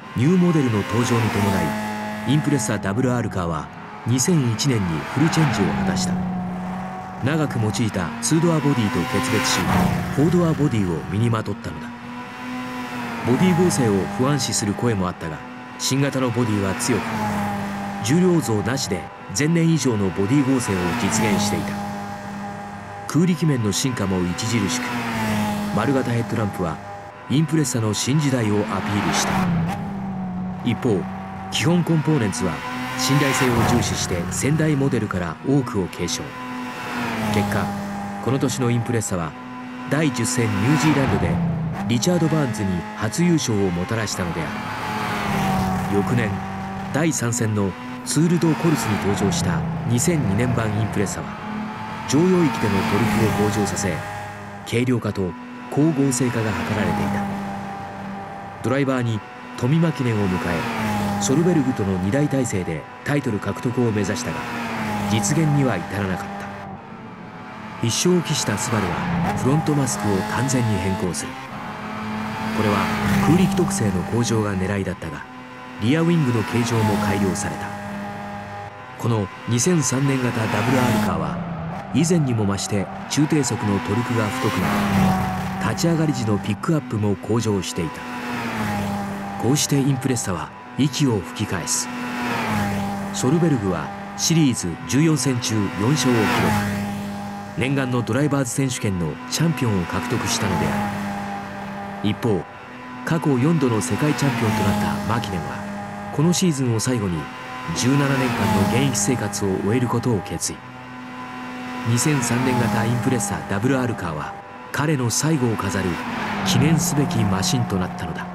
ニューモデルの登場に伴いインプレッサ WR カーは2001年にフルチェンジを果たした。長く用いた2ドアボディと決別し4ドアボディを身にまとったのだ。ボディ剛性を不安視する声もあったが、新型のボディは強く重量増なしで前年以上のボディ剛性を実現していた。空力面の進化も著しく、丸型ヘッドランプはインプレッサの新時代をアピールした。一方、基本コンポーネンツは信頼性を重視して先代モデルから多くを継承。結果、この年のインプレッサは第10戦ニュージーランドでリチャード・バーンズに初優勝をもたらしたのである。翌年第3戦のツール・ド・コルスに登場した2002年版インプレッサは常用域でのトルクを向上させ、軽量化と高合成化が図られていた。ドライバーにトミ・マキネンを迎え、ソルベルグとの2大体制でタイトル獲得を目指したが実現には至らなかった。一生を期したスバルはフロントマスクを完全に変更する。これは空力特性の向上が狙いだったが、リアウィングの形状も改良された。この2003年型 WR カーは以前にも増して中低速のトルクが太くなり、立ち上がり時のピックアップも向上していた。こうしてインプレッサは息を吹き返す。ソルベルグはシリーズ14戦中4勝を記録。念願のドライバーズ選手権のチャンピオンを獲得したのである。一方、過去4度の世界チャンピオンとなったマキネンはこのシーズンを最後に17年間の現役生活を終えることを決意。2003年型インプレッサ WR カーは彼の最後を飾る記念すべきマシンとなったのだ。